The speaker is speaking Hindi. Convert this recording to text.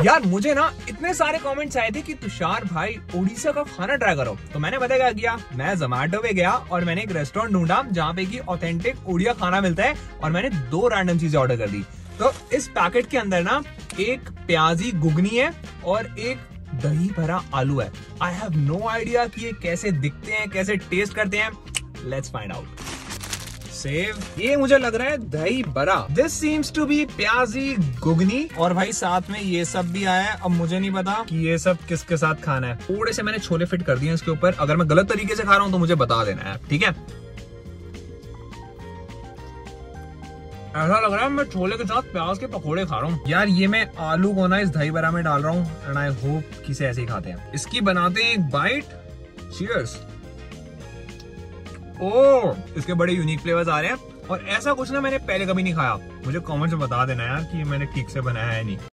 यार मुझे ना इतने सारे कमेंट्स आए थे कि तुषार भाई उड़ीसा का खाना ट्राई करो, तो मैंने पता क्या किया, मैं जोमेटो पे गया और मैंने एक रेस्टोरेंट ढूंढा जहाँ पे की ऑथेंटिक उड़िया खाना मिलता है और मैंने 2 रैंडम चीजें ऑर्डर कर दी। तो इस पैकेट के अंदर ना एक प्याजी घुगनी है और एक दही भरा आलू है। आई हैव नो आइडिया कि ये कैसे दिखते हैं, कैसे टेस्ट करते हैं। Let's find out. सेव, ये मुझे लग रहा है दही बड़ा। दिस सीम्स टू बी प्याजी घुगनी और भाई साथ में ये सब भी आया है। अब मुझे नहीं पता कि ये सब किसके साथ खाना है। थोड़े से मैंने छोले फिट कर दिए इसके ऊपर, अगर मैं गलत तरीके से खा रहा हूं तो मुझे बता देना है, ठीक है। ऐसा लग रहा है मैं छोले के साथ प्याज के पकोड़े खा रहा हूँ। यार ये मैं आलू को ना इस दही बड़ा में डाल रहा हूँ एंड आई होप कि इसे ऐसे ही खाते हैं। इसकी बनाते हैं एक बाइट। चीयर्स। ओह, इसके बड़े यूनिक फ्लेवर्स आ रहे हैं और ऐसा कुछ ना मैंने पहले कभी नहीं खाया। मुझे कमेंट में बता देना यार कि ये मैंने ठीक से बनाया है नहीं।